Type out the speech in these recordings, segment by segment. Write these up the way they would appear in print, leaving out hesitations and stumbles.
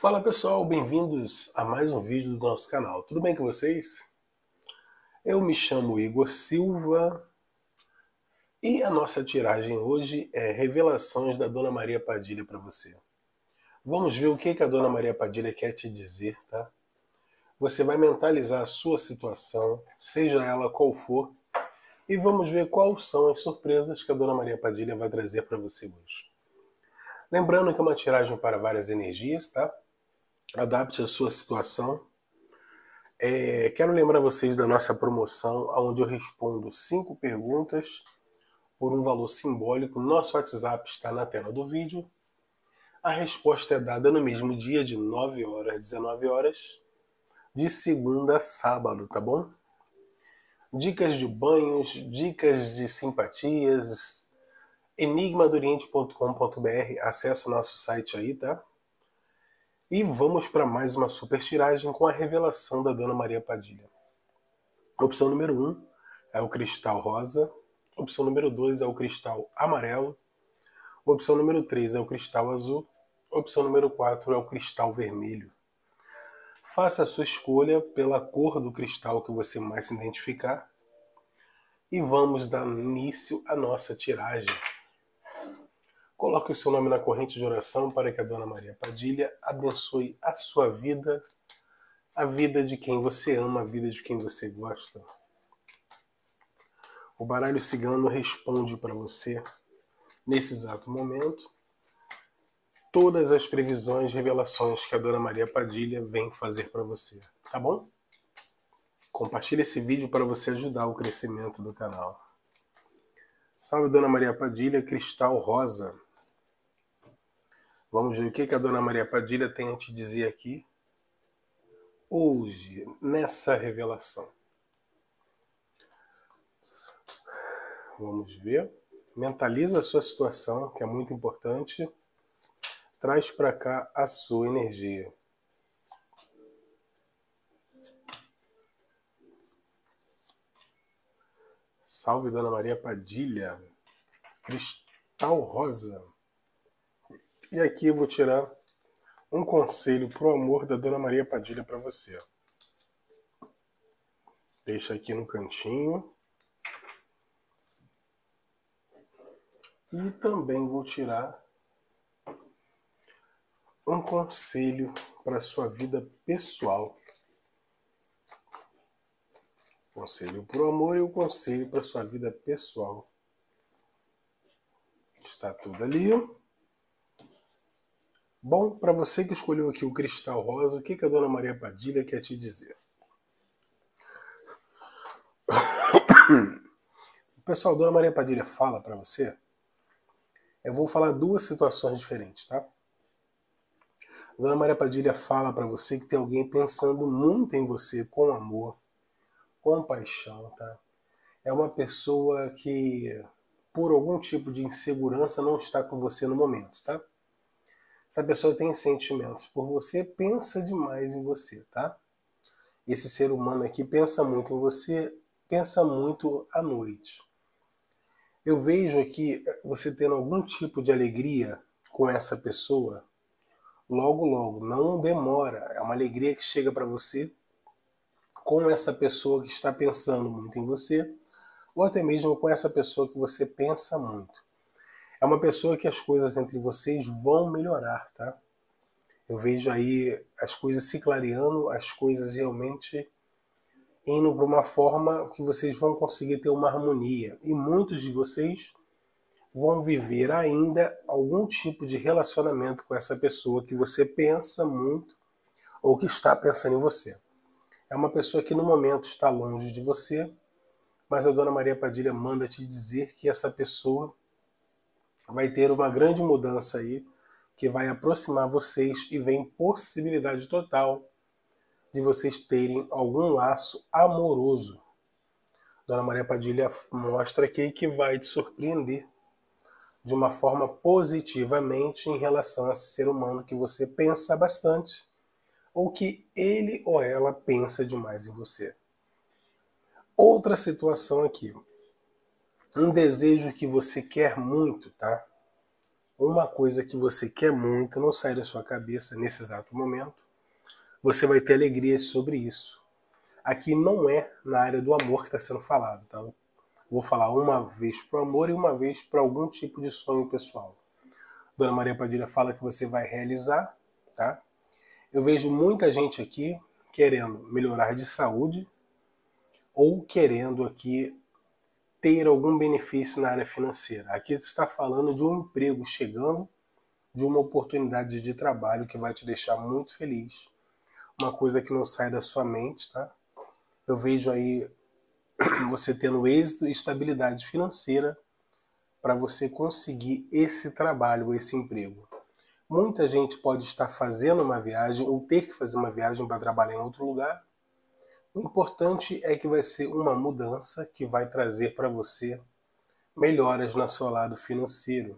Fala pessoal, bem-vindos a mais um vídeo do nosso canal. Tudo bem com vocês? Eu me chamo Igor Silva e a nossa tiragem hoje é Revelações da Dona Maria Padilha para você. Vamos ver o que a Dona Maria Padilha quer te dizer, tá? Você vai mentalizar a sua situação, seja ela qual for, e vamos ver quais são as surpresas que a Dona Maria Padilha vai trazer para você hoje. Lembrando que é uma tiragem para várias energias, tá? Adapte a sua situação. Quero lembrar vocês da nossa promoção, onde eu respondo 5 perguntas por um valor simbólico. Nosso WhatsApp está na tela do vídeo. A resposta é dada no mesmo dia, de 9 horas às 19 horas, de segunda a sábado, tá bom? Dicas de banhos, dicas de simpatias, enigmadoriente.com.br, acesse o nosso site aí, tá? E vamos para mais uma super tiragem com a revelação da Dona Maria Padilha. Opção número 1 é o cristal rosa. Opção número 2 é o cristal amarelo. Opção número 3 é o cristal azul. Opção número 4 é o cristal vermelho. Faça a sua escolha pela cor do cristal que você mais se identificar. E vamos dar início à nossa tiragem. Coloque o seu nome na corrente de oração para que a Dona Maria Padilha abençoe a sua vida, a vida de quem você ama, a vida de quem você gosta. O baralho cigano responde para você, nesse exato momento, todas as previsões, revelações que a Dona Maria Padilha vem fazer para você, tá bom? Compartilhe esse vídeo para você ajudar o crescimento do canal. Salve Dona Maria Padilha, cristal rosa. Vamos ver o que a Dona Maria Padilha tem a te dizer aqui hoje, nessa revelação. Vamos ver. Mentaliza a sua situação, que é muito importante. Traz para cá a sua energia. Salve Dona Maria Padilha, cristal rosa. E aqui eu vou tirar um conselho pro amor da Dona Maria Padilha para você. Deixa aqui no cantinho. E também vou tirar um conselho para sua vida pessoal. Conselho pro amor e o conselho para sua vida pessoal. Está tudo ali. Bom, para você que escolheu aqui o cristal rosa, o que a Dona Maria Padilha quer te dizer? Pessoal, Dona Maria Padilha fala para você. Eu vou falar duas situações diferentes, tá? Dona Maria Padilha fala para você que tem alguém pensando muito em você, com amor, com paixão, tá? É uma pessoa que, por algum tipo de insegurança, não está com você no momento, tá? Essa pessoa tem sentimentos por você, pensa demais em você, tá? Esse ser humano aqui pensa muito em você, pensa muito à noite. Eu vejo aqui você tendo algum tipo de alegria com essa pessoa, logo, logo, não demora. É uma alegria que chega para você com essa pessoa que está pensando muito em você, ou até mesmo com essa pessoa que você pensa muito. É uma pessoa que as coisas entre vocês vão melhorar, tá? Eu vejo aí as coisas se clareando, as coisas realmente indo para uma forma que vocês vão conseguir ter uma harmonia. E muitos de vocês vão viver ainda algum tipo de relacionamento com essa pessoa que você pensa muito ou que está pensando em você. É uma pessoa que no momento está longe de você, mas a Dona Maria Padilha manda te dizer que essa pessoa vai ter uma grande mudança aí, que vai aproximar vocês e vem possibilidade total de vocês terem algum laço amoroso. Dona Maria Padilha mostra aqui que vai te surpreender de uma forma positivamente em relação a esse ser humano que você pensa bastante, ou que ele ou ela pensa demais em você. Outra situação aqui. Um desejo que você quer muito, tá? uma coisa que você quer muito, não sai da sua cabeça nesse exato momento, você vai ter alegrias sobre isso. Aqui não é na área do amor que está sendo falado, tá? Vou falar uma vez para o amor e uma vez para algum tipo de sonho pessoal. Dona Maria Padilha fala que você vai realizar, tá? Eu vejo muita gente aqui querendo melhorar de saúde ou querendo aqui ter algum benefício na área financeira. Aqui você está falando de um emprego chegando, de uma oportunidade de trabalho que vai te deixar muito feliz. Uma coisa que não sai da sua mente, tá? Eu vejo aí você tendo êxito e estabilidade financeira para você conseguir esse trabalho, esse emprego. Muita gente pode estar fazendo uma viagem ou ter que fazer uma viagem para trabalhar em outro lugar. O importante é que vai ser uma mudança que vai trazer para você melhoras no seu lado financeiro.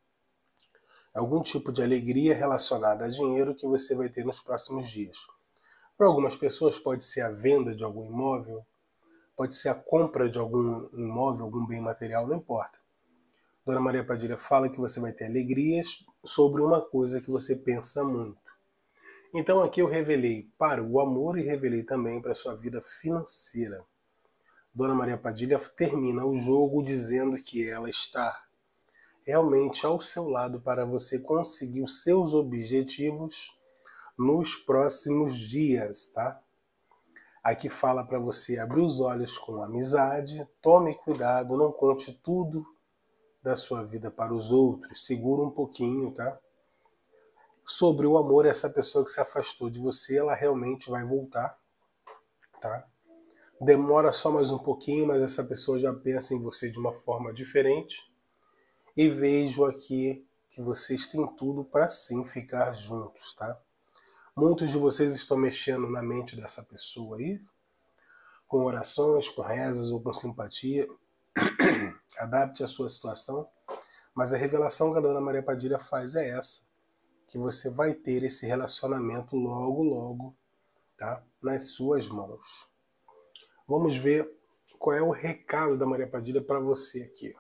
Algum tipo de alegria relacionada a dinheiro que você vai ter nos próximos dias. Para algumas pessoas pode ser a venda de algum imóvel, pode ser a compra de algum imóvel, algum bem material, não importa. Dona Maria Padilha fala que você vai ter alegrias sobre uma coisa que você pensa muito. Então aqui eu revelei para o amor e revelei também para a sua vida financeira. Dona Maria Padilha termina o jogo dizendo que ela está realmente ao seu lado para você conseguir os seus objetivos nos próximos dias, tá? Aqui fala para você abrir os olhos com amizade, tome cuidado, não conte tudo da sua vida para os outros, segura um pouquinho, tá? Sobre o amor, essa pessoa que se afastou de você, ela realmente vai voltar, tá? Demora só mais um pouquinho, mas essa pessoa já pensa em você de uma forma diferente. E vejo aqui que vocês têm tudo para sim ficar juntos, tá? Muitos de vocês estão mexendo na mente dessa pessoa aí, com orações, com rezas ou com simpatia. Adapte a sua situação. Mas a revelação que a Dona Maria Padilha faz é essa, que você vai ter esse relacionamento logo, logo, tá? Nas suas mãos. Vamos ver qual é o recado da Maria Padilha para você aqui.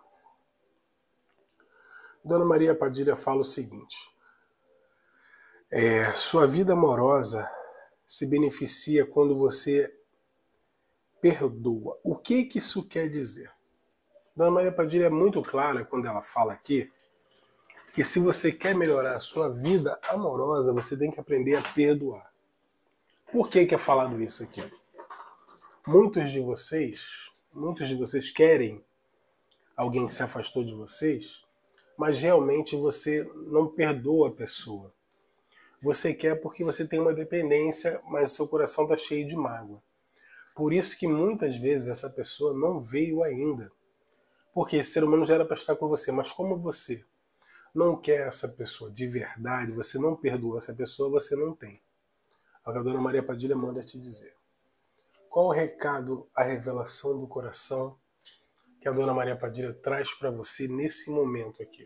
Dona Maria Padilha fala o seguinte: sua vida amorosa se beneficia quando você perdoa. O que isso quer dizer? Dona Maria Padilha é muito clara quando ela fala aqui que se você quer melhorar a sua vida amorosa, você tem que aprender a perdoar. Por que é falado isso aqui? Muitos de vocês querem alguém que se afastou de vocês, mas realmente você não perdoa a pessoa. Você quer porque você tem uma dependência, mas seu coração está cheio de mágoa. Por isso que muitas vezes essa pessoa não veio ainda. Porque esse ser humano já era para estar com você, mas como você não quer essa pessoa de verdade, você não perdoa essa pessoa, você não tem. A Dona Maria Padilha manda te dizer. Qual o recado, a revelação do coração que a Dona Maria Padilha traz para você nesse momento aqui?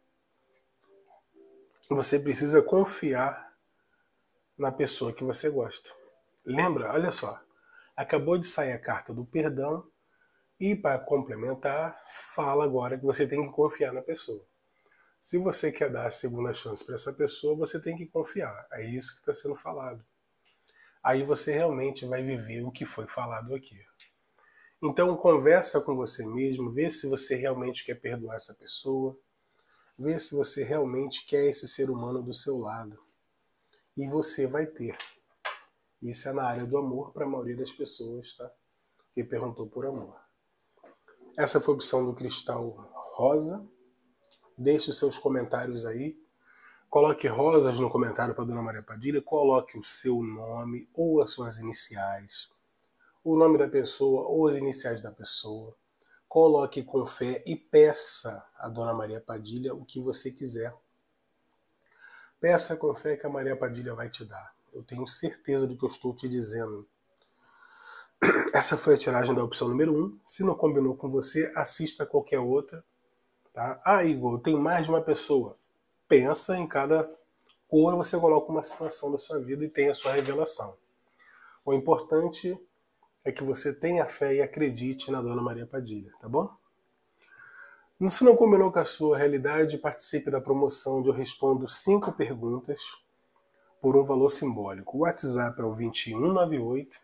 Você precisa confiar na pessoa que você gosta. Lembra? Olha só. Acabou de sair a carta do perdão e, para complementar, fala agora que você tem que confiar na pessoa. Se você quer dar a segunda chance para essa pessoa, você tem que confiar. É isso que está sendo falado. Aí você realmente vai viver o que foi falado aqui. Então conversa com você mesmo, vê se você realmente quer perdoar essa pessoa, vê se você realmente quer esse ser humano do seu lado. E você vai ter. Isso é na área do amor para a maioria das pessoas, tá? Que perguntou por amor. Essa foi a opção do cristal rosa. Deixe os seus comentários aí. Coloque rosas no comentário para Dona Maria Padilha. Coloque o seu nome ou as suas iniciais. O nome da pessoa ou as iniciais da pessoa. Coloque com fé e peça a Dona Maria Padilha o que você quiser. Peça com fé que a Maria Padilha vai te dar. Eu tenho certeza do que eu estou te dizendo. Essa foi a tiragem da opção número 1. Se não combinou com você, assista qualquer outra. Tá? Ah, Igor, tem mais de uma pessoa. Pensa em cada cor, você coloca uma situação da sua vida e tem a sua revelação. O importante é que você tenha fé e acredite na Dona Maria Padilha, tá bom? Se não combinou com a sua realidade, participe da promoção onde eu respondo 5 perguntas por um valor simbólico. O WhatsApp é o 2198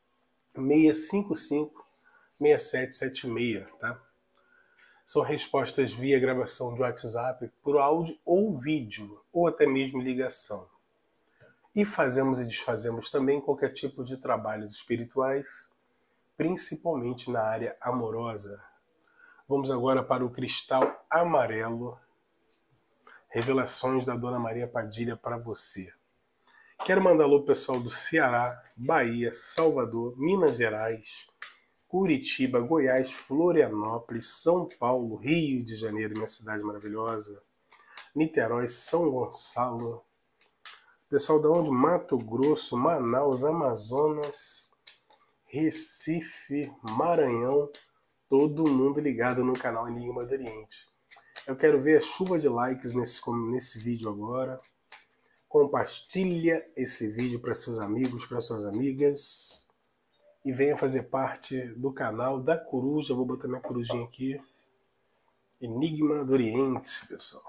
655 6776, tá? São respostas via gravação de WhatsApp por áudio ou vídeo, ou até mesmo ligação. E fazemos e desfazemos também qualquer tipo de trabalhos espirituais, principalmente na área amorosa. Vamos agora para o cristal amarelo. Revelações da Dona Maria Padilha para você. Quero mandar alô pro pessoal do Ceará, Bahia, Salvador, Minas Gerais, Curitiba, Goiás, Florianópolis, São Paulo, Rio de Janeiro, minha cidade maravilhosa, Niterói, São Gonçalo, pessoal da onde? Mato Grosso, Manaus, Amazonas, Recife, Maranhão, todo mundo ligado no canal Enigma do Oriente. Eu quero ver a chuva de likes nesse vídeo agora. Compartilha esse vídeo para seus amigos, para suas amigas. E venha fazer parte do canal da Coruja. Vou botar minha corujinha aqui. Enigma do Oriente, pessoal.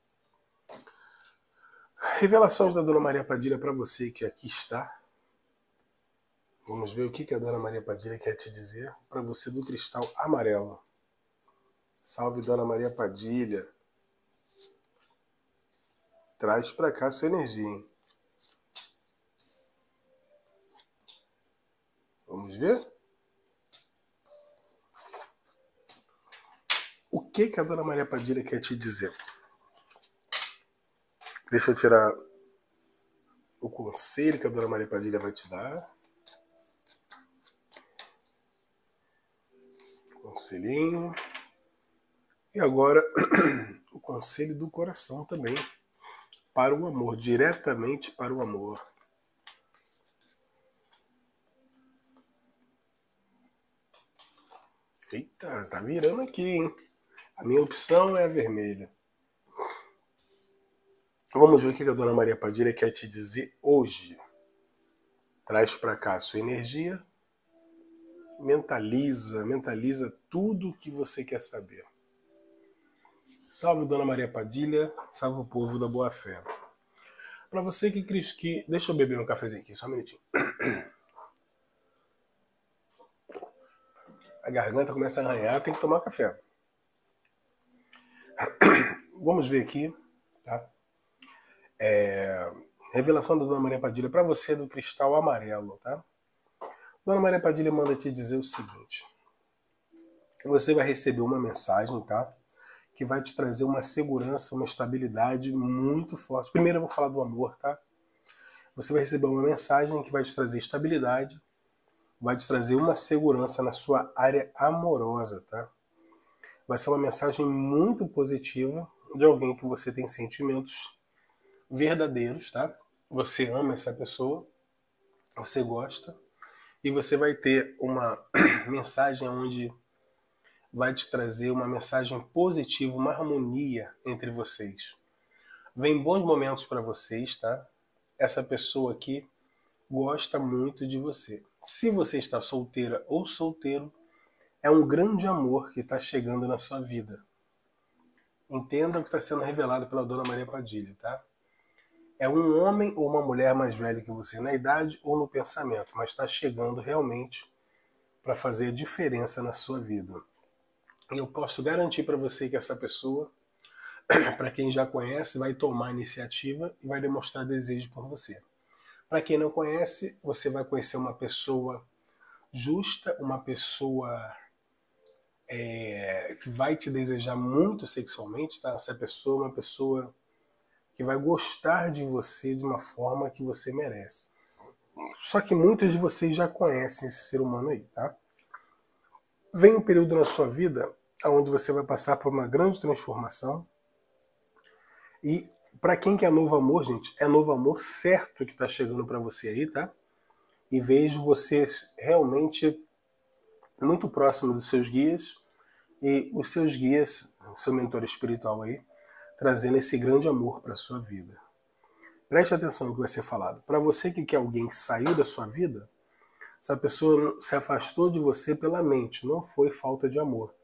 Revelações da Dona Maria Padilha para você que aqui está. Vamos ver o que a Dona Maria Padilha quer te dizer para você do cristal amarelo. Salve, Dona Maria Padilha. Traz para cá sua energia, hein? Vamos ver? O que a Dona Maria Padilha quer te dizer? Deixa eu tirar o conselho que a Dona Maria Padilha vai te dar. Conselhinho. E agora, o conselho do coração também. Para o amor, diretamente para o amor. Eita, está virando aqui, hein? A minha opção é a vermelha. Vamos ver o que a Dona Maria Padilha quer te dizer hoje. Traz para cá a sua energia. Mentaliza tudo o que você quer saber. Salve, Dona Maria Padilha. Salve o povo da boa fé. Para você que... Deixa eu beber um cafezinho aqui, só um minutinho. A garganta começa a arranhar, tem que tomar café. Vamos ver aqui, tá? Revelação da Dona Maria Padilha para você do cristal amarelo, tá? Dona Maria Padilha manda te dizer o seguinte. Você vai receber uma mensagem, tá? Que vai te trazer uma segurança, uma estabilidade muito forte. Primeiro eu vou falar do amor, tá? Você vai receber uma mensagem que vai te trazer estabilidade, vai te trazer uma segurança na sua área amorosa, tá? Vai ser uma mensagem muito positiva de alguém que você tem sentimentos verdadeiros, tá? Você ama essa pessoa, você gosta, e você vai ter uma mensagem onde vai te trazer uma mensagem positiva, uma harmonia entre vocês. Vem bons momentos para vocês, tá? Essa pessoa aqui gosta muito de você. Se você está solteira ou solteiro, é um grande amor que está chegando na sua vida. Entenda o que está sendo revelado pela Dona Maria Padilha, tá? É um homem ou uma mulher mais velho que você na idade ou no pensamento, mas está chegando realmente para fazer a diferença na sua vida. E eu posso garantir para você que essa pessoa, para quem já conhece, vai tomar iniciativa e vai demonstrar desejo por você. Para quem não conhece, você vai conhecer uma pessoa justa, uma pessoa que vai te desejar muito sexualmente, tá? Essa pessoa é uma pessoa que vai gostar de você de uma forma que você merece. Só que muitos de vocês já conhecem esse ser humano aí, tá? Vem um período na sua vida onde você vai passar por uma grande transformação. E para quem quer novo amor, gente, é novo amor certo que está chegando para você aí, tá? E vejo vocês realmente muito próximo dos seus guias e os seus guias, o seu mentor espiritual aí, trazendo esse grande amor para a sua vida. Preste atenção no que vai ser falado. Para você que quer alguém que saiu da sua vida, essa pessoa se afastou de você pela mente, não foi falta de amor.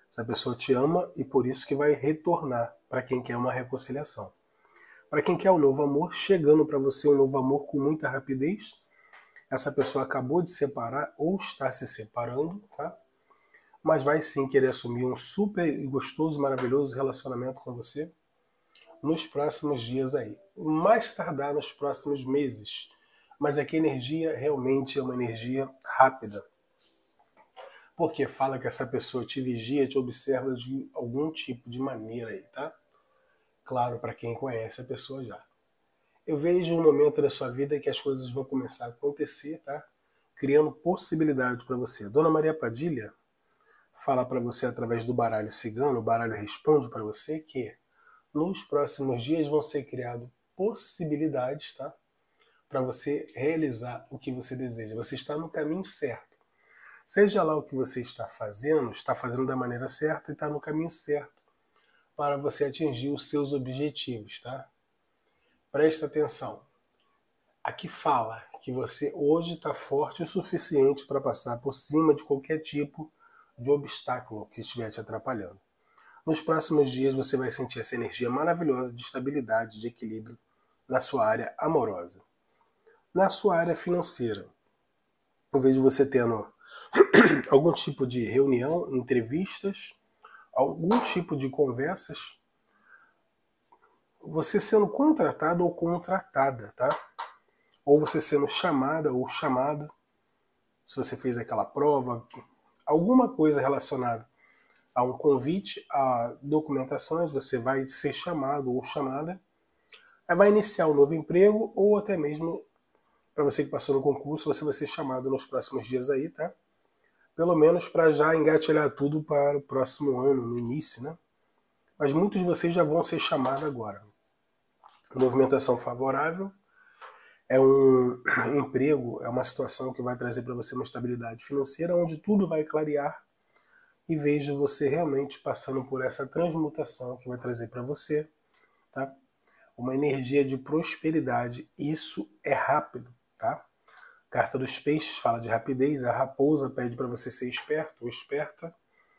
Essa pessoa te ama e por isso que vai retornar para quem quer uma reconciliação. Para quem quer um novo amor, chegando para você um novo amor com muita rapidez, essa pessoa acabou de separar ou está se separando, tá? Mas vai sim querer assumir um super gostoso, maravilhoso relacionamento com você nos próximos dias aí. Mais tardar nos próximos meses. Mas é que a energia realmente é uma energia rápida. Porque fala que essa pessoa te vigia, te observa de algum tipo de maneira aí, tá? Claro, para quem conhece a pessoa já. Eu vejo um momento da sua vida que as coisas vão começar a acontecer, tá? Criando possibilidades para você. Dona Maria Padilha fala para você através do baralho cigano, o baralho responde para você que nos próximos dias vão ser criadas possibilidades, tá? Para você realizar o que você deseja. Você está no caminho certo. Seja lá o que você está fazendo da maneira certa e está no caminho certo para você atingir os seus objetivos, tá? Presta atenção. Aqui fala que você hoje está forte o suficiente para passar por cima de qualquer tipo de obstáculo que estiver te atrapalhando. Nos próximos dias você vai sentir essa energia maravilhosa de estabilidade, de equilíbrio na sua área amorosa. Na sua área financeira, eu vejo você tendo algum tipo de reunião, entrevistas, algum tipo de conversas, você sendo contratado ou contratada, tá? Ou você sendo chamada ou chamado, se você fez aquela prova, alguma coisa relacionada a um convite, a documentações, você vai ser chamado ou chamada, vai iniciar um novo emprego ou até mesmo, para você que passou no concurso, você vai ser chamado nos próximos dias aí, tá? Pelo menos para já engatilhar tudo para o próximo ano, no início, né? Mas muitos de vocês já vão ser chamados agora. Movimentação favorável é um emprego, é uma situação que vai trazer para você uma estabilidade financeira, onde tudo vai clarear e vejo você realmente passando por essa transmutação que vai trazer para você, tá? Uma energia de prosperidade. Isso é rápido, tá? Carta dos Peixes fala de rapidez, a raposa pede para você ser esperto ou esperta.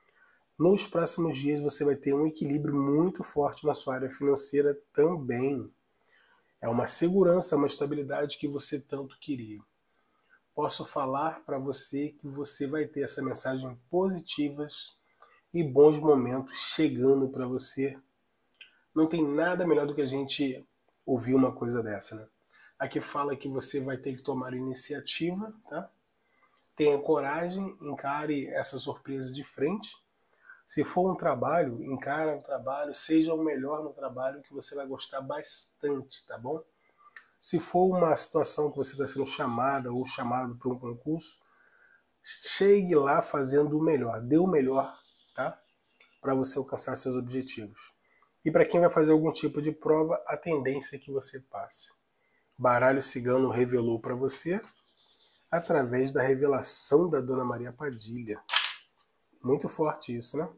Nos próximos dias você vai ter um equilíbrio muito forte na sua área financeira também. É uma segurança, uma estabilidade que você tanto queria. Posso falar para você que você vai ter essa mensagem positivas e bons momentos chegando para você. Não tem nada melhor do que a gente ouvir uma coisa dessa, né? Aqui fala que você vai ter que tomar iniciativa, tá? Tenha coragem, encare essa surpresa de frente. Se for um trabalho, encare o trabalho, seja o melhor no trabalho que você vai gostar bastante, tá bom? Se for uma situação que você está sendo chamada ou chamado para um concurso, chegue lá fazendo o melhor, dê o melhor, tá? Para você alcançar seus objetivos. E para quem vai fazer algum tipo de prova, a tendência é que você passe. Baralho Cigano revelou para você através da revelação da Dona Maria Padilha. Muito forte isso, né?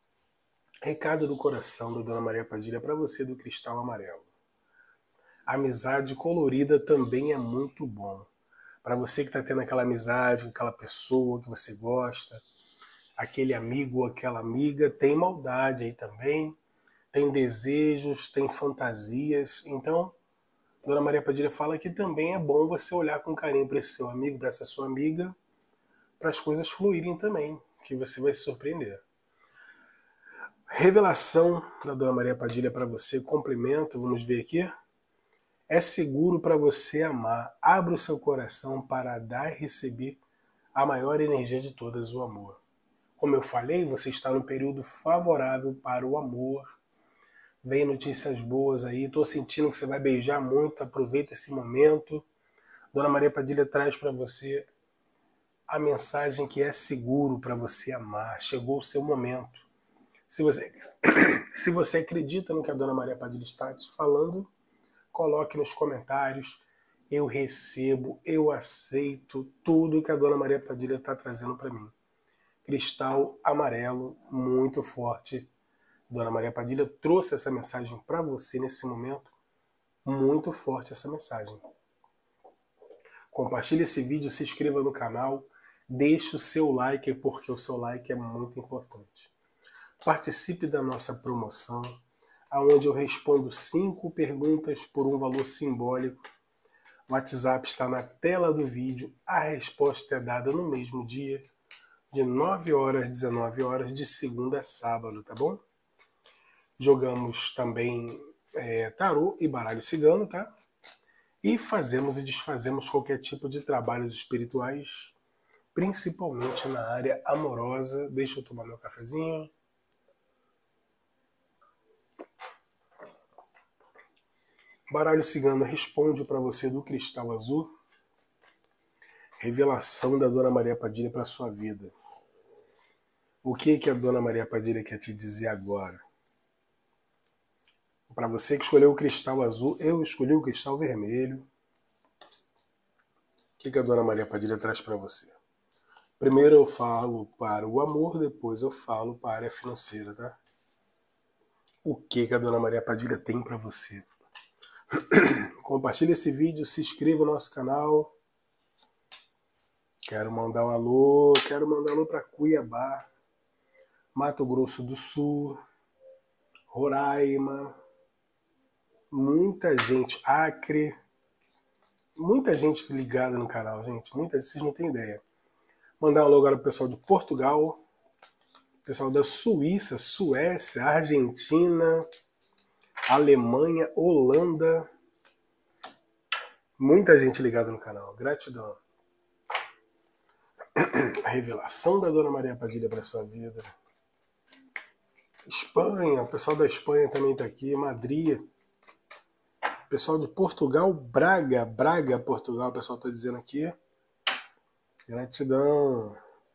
Recado do coração da Dona Maria Padilha para você do Cristal Amarelo. Amizade colorida também é muito bom. Para você que está tendo aquela amizade com aquela pessoa que você gosta, aquele amigo ou aquela amiga, tem maldade aí também, tem desejos, tem fantasias. Então, Dona Maria Padilha fala que também é bom você olhar com carinho para esse seu amigo, para essa sua amiga, para as coisas fluírem também, que você vai se surpreender. Revelação da Dona Maria Padilha para você, complemento, vamos ver aqui. É seguro para você amar. Abra o seu coração para dar e receber a maior energia de todas, o amor. Como eu falei, você está num período favorável para o amor. Vem notícias boas aí. Estou sentindo que você vai beijar muito. Aproveita esse momento. Dona Maria Padilha traz para você a mensagem que é seguro para você amar. Chegou o seu momento. Se você acredita no que a Dona Maria Padilha está te falando, coloque nos comentários. Eu recebo, eu aceito tudo que a Dona Maria Padilha está trazendo para mim. Cristal amarelo, muito forte. Dona Maria Padilha trouxe essa mensagem para você nesse momento. Muito forte essa mensagem. Compartilhe esse vídeo, se inscreva no canal, deixe o seu like, porque o seu like é muito importante. Participe da nossa promoção, onde eu respondo 5 perguntas por um valor simbólico. O WhatsApp está na tela do vídeo. A resposta é dada no mesmo dia, de 9 horas às 19 horas, de segunda a sábado, tá bom? Jogamos também tarô e baralho cigano, tá? E fazemos e desfazemos qualquer tipo de trabalhos espirituais, principalmente na área amorosa. Deixa eu tomar meu cafezinho. Baralho cigano responde para você do cristal azul. Revelação da Dona Maria Padilha para sua vida. O que a Dona Maria Padilha quer te dizer agora? Para você que escolheu o cristal azul, eu escolhi o cristal vermelho. O que a Dona Maria Padilha traz para você? Primeiro eu falo para o amor, depois eu falo para a área financeira, tá? O que a Dona Maria Padilha tem para você? Compartilhe esse vídeo, se inscreva no nosso canal. Quero mandar um alô para Cuiabá, Mato Grosso do Sul, Roraima, muita gente, Acre, muita gente ligada no canal, gente, vocês não têm ideia. Mandar um alô agora pro pessoal de Portugal, pessoal da Suíça, Suécia, Argentina, Alemanha, Holanda, muita gente ligada no canal, gratidão. A revelação da Dona Maria Padilha para sua vida. Espanha, o pessoal da Espanha também está aqui, Madrid. Pessoal de Portugal, Braga, Portugal, o pessoal está dizendo aqui. Gratidão.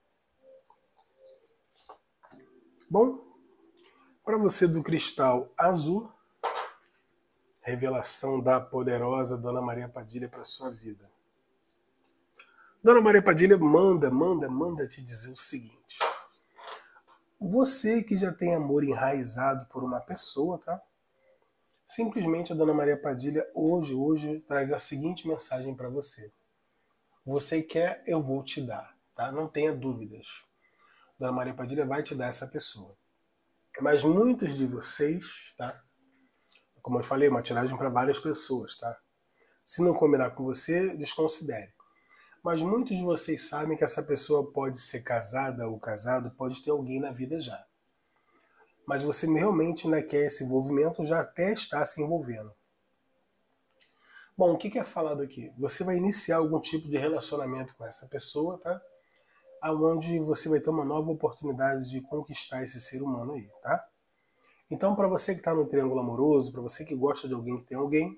Bom, para você do cristal azul, revelação da poderosa Dona Maria Padilha para sua vida. Dona Maria Padilha manda te dizer o seguinte. Você que já tem amor enraizado por uma pessoa, tá? Simplesmente a Dona Maria Padilha hoje traz a seguinte mensagem para você. Você quer, eu vou te dar, tá? Não tenha dúvidas. Dona Maria Padilha vai te dar essa pessoa. Mas muitos de vocês, tá? Como eu falei, uma tiragem para várias pessoas, tá? Se não combinar com você, desconsidere. Mas muitos de vocês sabem que essa pessoa pode ser casada ou casado, pode ter alguém na vida já. Mas você realmente ainda quer esse envolvimento, já até está se envolvendo. Bom, o que é falado aqui? Você vai iniciar algum tipo de relacionamento com essa pessoa, tá? Onde você vai ter uma nova oportunidade de conquistar esse ser humano aí, tá? Então, para você que está no triângulo amoroso, para você que gosta de alguém que tem alguém,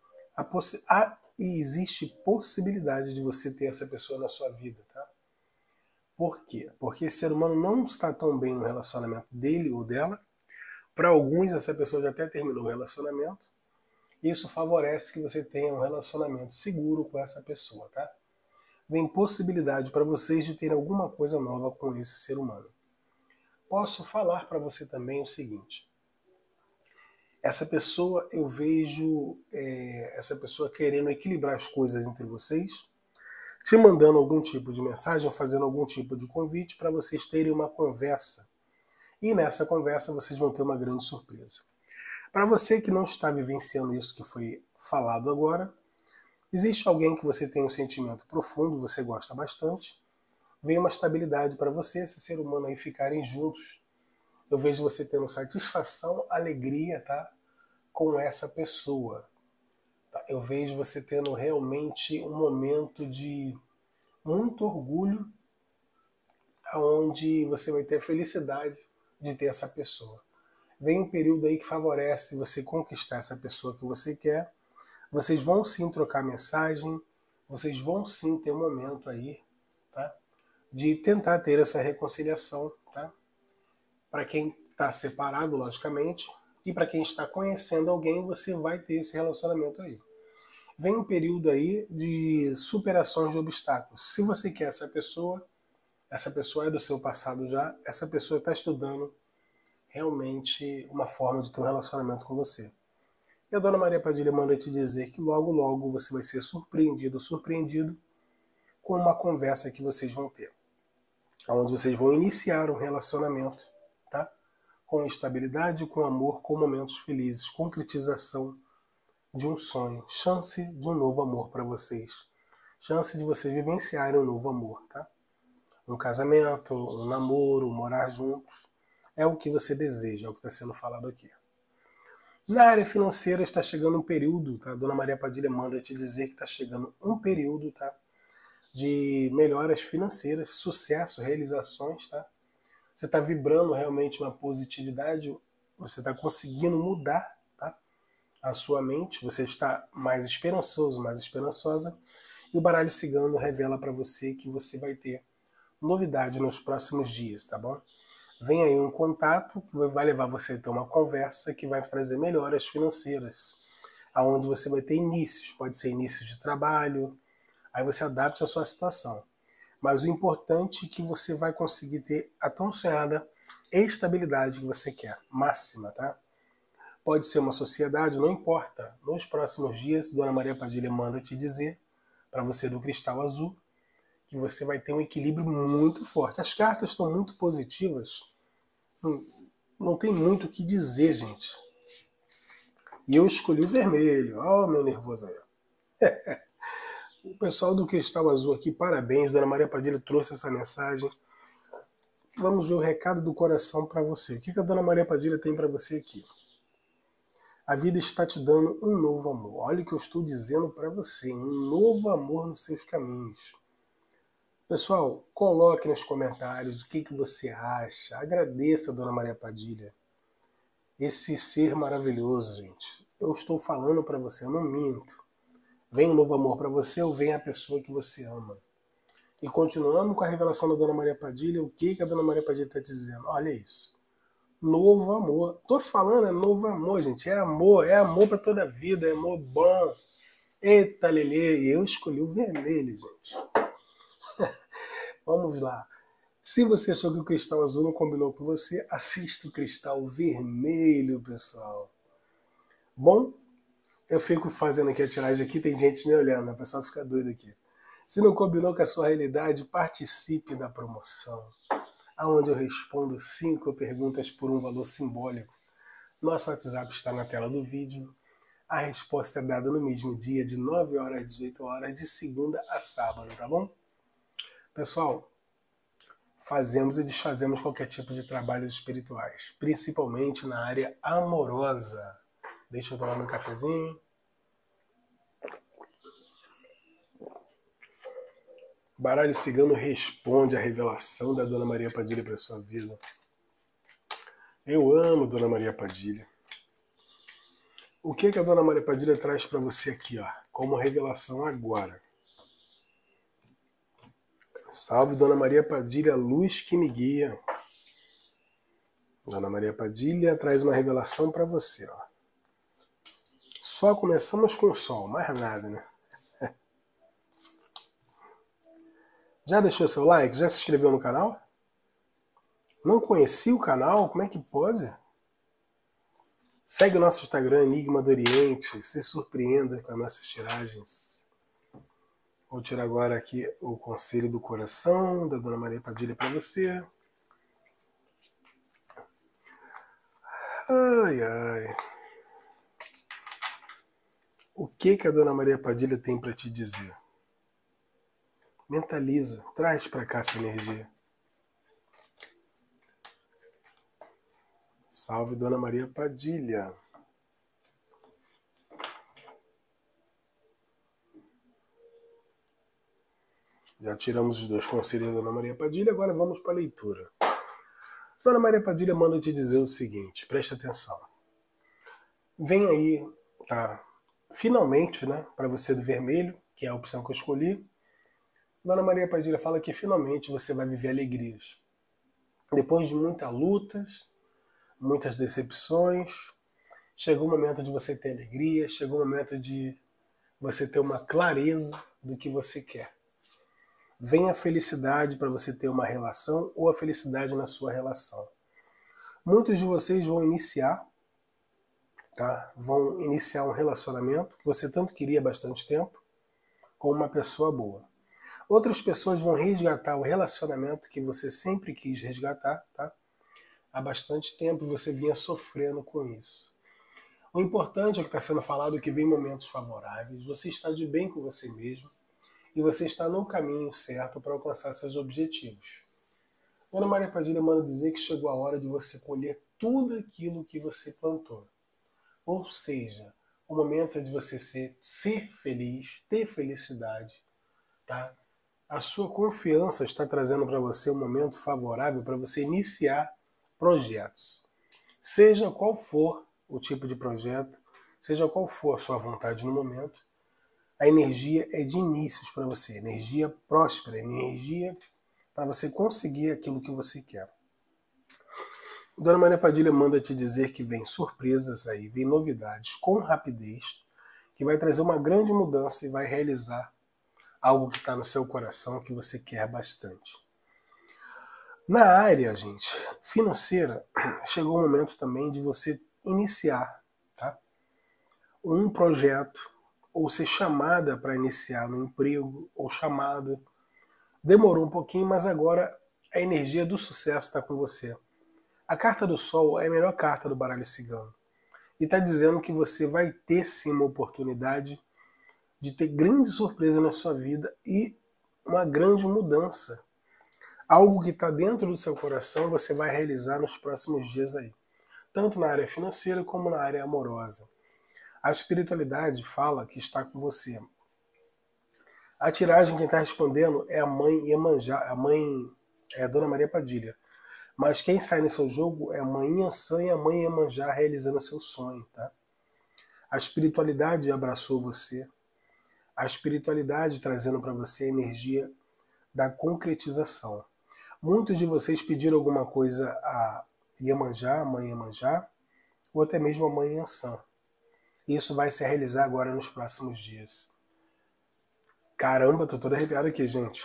existe possibilidade de você ter essa pessoa na sua vida, tá? Por quê? Porque esse ser humano não está tão bem no relacionamento dele ou dela. Para alguns, essa pessoa já até terminou o relacionamento. Isso favorece que você tenha um relacionamento seguro com essa pessoa, tá? Vem possibilidade para vocês de ter alguma coisa nova com esse ser humano. Posso falar para você também o seguinte. Essa pessoa, eu vejo essa pessoa querendo equilibrar as coisas entre vocês, te mandando algum tipo de mensagem, fazendo algum tipo de convite para vocês terem uma conversa. E nessa conversa vocês vão ter uma grande surpresa. Para você que não está vivenciando isso que foi falado agora, existe alguém que você tem um sentimento profundo, você gosta bastante, vem uma estabilidade para você, esse ser humano aí ficarem juntos. Eu vejo você tendo satisfação, alegria, tá? Com essa pessoa. Tá? Eu vejo você tendo realmente um momento de muito orgulho, onde você vai ter a felicidade de ter essa pessoa. Vem um período aí que favorece você conquistar essa pessoa que você quer. Vocês vão sim trocar mensagem, vocês vão sim ter um momento aí, tá? De tentar ter essa reconciliação, tá? Para quem está separado, logicamente, e para quem está conhecendo alguém, você vai ter esse relacionamento aí. Vem um período aí de superações de obstáculos. Se você quer essa pessoa é do seu passado já, essa pessoa está estudando realmente uma forma de ter um relacionamento com você. E a Dona Maria Padilha manda te dizer que logo, logo você vai ser surpreendido com uma conversa que vocês vão ter. Onde vocês vão iniciar um relacionamento, tá? com estabilidade, com amor, com momentos felizes, concretização de um sonho, chance de um novo amor para vocês, chance de vocês vivenciarem um novo amor, tá? Um casamento, um namoro, morar juntos, é o que você deseja, é o que está sendo falado aqui. Na área financeira está chegando um período, tá? A Dona Maria Padilha manda te dizer que está chegando um período, tá? De melhoras financeiras, sucesso, realizações, tá? Você está vibrando realmente uma positividade, você está conseguindo mudar, tá? A sua mente, você está mais esperançoso, mais esperançosa, e o baralho cigano revela para você que você vai ter novidade nos próximos dias, tá bom? Vem aí um contato que vai levar você a ter uma conversa que vai trazer melhoras financeiras, aonde você vai ter inícios, pode ser início de trabalho, aí você adapta a sua situação. Mas o importante é que você vai conseguir ter a tão sonhada estabilidade que você quer, máxima, tá? Pode ser uma sociedade, não importa. Nos próximos dias, Dona Maria Padilha manda te dizer, para você do cristal azul, que você vai ter um equilíbrio muito forte. As cartas estão muito positivas, não tem muito o que dizer, gente. E eu escolhi o vermelho. Olha o meu nervoso aí. O pessoal do cristal azul aqui, parabéns. Dona Maria Padilha trouxe essa mensagem. Vamos ver o recado do coração para você. O que a Dona Maria Padilha tem para você aqui? A vida está te dando um novo amor. Olha o que eu estou dizendo para você. Um novo amor nos seus caminhos. Pessoal, coloque nos comentários o que você acha. Agradeça a Dona Maria Padilha. Esse ser maravilhoso, gente. Eu estou falando para você, eu não minto. Vem um novo amor para você ou vem a pessoa que você ama. E continuando com a revelação da Dona Maria Padilha, o que a Dona Maria Padilha está dizendo? Olha isso. Novo amor. Tô falando, é novo amor, gente. É amor para toda a vida, é amor bom. Eita, Lelê, e eu escolhi o vermelho, gente. Vamos lá. Se você achou que o cristal azul não combinou com você, assista o cristal vermelho, pessoal. Bom, eu fico fazendo aqui a tiragem aqui, tem gente me olhando, né? O pessoal fica doido aqui. Se não combinou com a sua realidade, participe da promoção, onde eu respondo 5 perguntas por um valor simbólico. Nosso WhatsApp está na tela do vídeo. A resposta é dada no mesmo dia, de 9 horas às 18 horas, de segunda a sábado, tá bom? Pessoal, fazemos e desfazemos qualquer tipo de trabalhos espirituais, principalmente na área amorosa. Deixa eu tomar meu cafezinho. Baralho cigano responde à revelação da Dona Maria Padilha para a sua vida. Eu amo Dona Maria Padilha. O que a Dona Maria Padilha traz para você aqui, ó, como revelação agora? Salve Dona Maria Padilha, luz que me guia. Dona Maria Padilha traz uma revelação para você, ó. Só começamos com o sol, mais nada, né? Já deixou seu like? Já se inscreveu no canal? Não conhecia o canal? Como é que pode? Segue o nosso Instagram, Enigma do Oriente. Se surpreenda com as nossas tiragens. Vou tirar agora aqui o conselho do coração da Dona Maria Padilha para você. Ai, ai. O que a Dona Maria Padilha tem para te dizer? Mentaliza, traz para cá essa energia. Salve Dona Maria Padilha. Já tiramos os 2 conselhos da Dona Maria Padilha, agora vamos para a leitura. Dona Maria Padilha manda te dizer o seguinte, presta atenção. Vem aí, tá? Finalmente, né, para você do vermelho, que é a opção que eu escolhi, Dona Maria Padilha fala que finalmente você vai viver alegrias. Depois de muitas lutas, muitas decepções, chegou o momento de você ter alegria, chegou o momento de você ter uma clareza do que você quer. Vem a felicidade para você ter uma relação ou a felicidade na sua relação. Muitos de vocês vão iniciar, tá? Vão iniciar um relacionamento que você tanto queria há bastante tempo com uma pessoa boa. Outras pessoas vão resgatar o relacionamento que você sempre quis resgatar, tá? há bastante tempo e você vinha sofrendo com isso. O importante é que está sendo falado que vem momentos favoráveis, você está de bem com você mesmo e você está no caminho certo para alcançar seus objetivos. Dona Maria Padilha manda dizer que chegou a hora de você colher tudo aquilo que você plantou. Ou seja, o momento é de você ser feliz, ter felicidade, tá? A sua confiança está trazendo para você um momento favorável para você iniciar projetos. Seja qual for o tipo de projeto, seja qual for a sua vontade no momento, a energia é de inícios para você, energia próspera, energia para você conseguir aquilo que você quer. Dona Maria Padilha manda te dizer que vem surpresas aí, vem novidades com rapidez, que vai trazer uma grande mudança e vai realizar algo que está no seu coração que você quer bastante. Na área, gente, financeira, chegou o momento também de você iniciar, tá? Um projeto, ou ser chamada para iniciar no emprego, ou chamada. Demorou um pouquinho, mas agora a energia do sucesso está com você. A carta do Sol é a melhor carta do baralho cigano. E está dizendo que você vai ter sim uma oportunidade de ter grande surpresa na sua vida e uma grande mudança. Algo que está dentro do seu coração você vai realizar nos próximos dias aí. Tanto na área financeira como na área amorosa. A espiritualidade fala que está com você. A tiragem quem está respondendo é a mãe Iemanjá, a mãe é a Dona Maria Padilha. Mas quem sai no seu jogo é a mãe Iansã e a mãe Iemanjá realizando seu sonho, tá? A espiritualidade abraçou você. A espiritualidade trazendo para você a energia da concretização. Muitos de vocês pediram alguma coisa a Iemanjá, a mãe Iemanjá, ou até mesmo a mãe Iansã. Isso vai se realizar agora nos próximos dias. Caramba, tô todo arrepiado aqui, gente.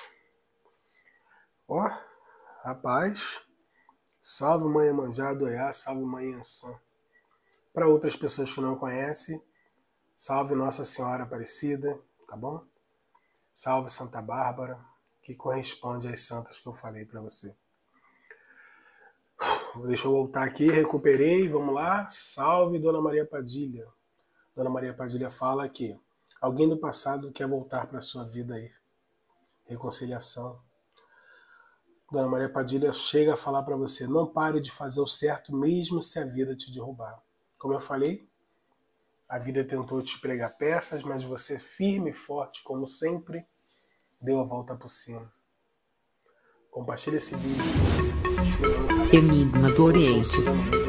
Ó, rapaz, salve mãe Iemanjá do Oiá, salve mãe Iansã. Para outras pessoas que não conhecem, salve Nossa Senhora Aparecida, tá bom? Salve Santa Bárbara, que corresponde às santas que eu falei para você. Deixa eu voltar aqui, recuperei, vamos lá. Salve Dona Maria Padilha. Dona Maria Padilha fala que alguém do passado quer voltar para a sua vida aí. Reconciliação. Dona Maria Padilha chega a falar para você, não pare de fazer o certo mesmo se a vida te derrubar. Como eu falei, a vida tentou te pregar peças, mas você firme e forte, como sempre, deu a volta por cima. Compartilhe esse vídeo. Enigma do Oriente.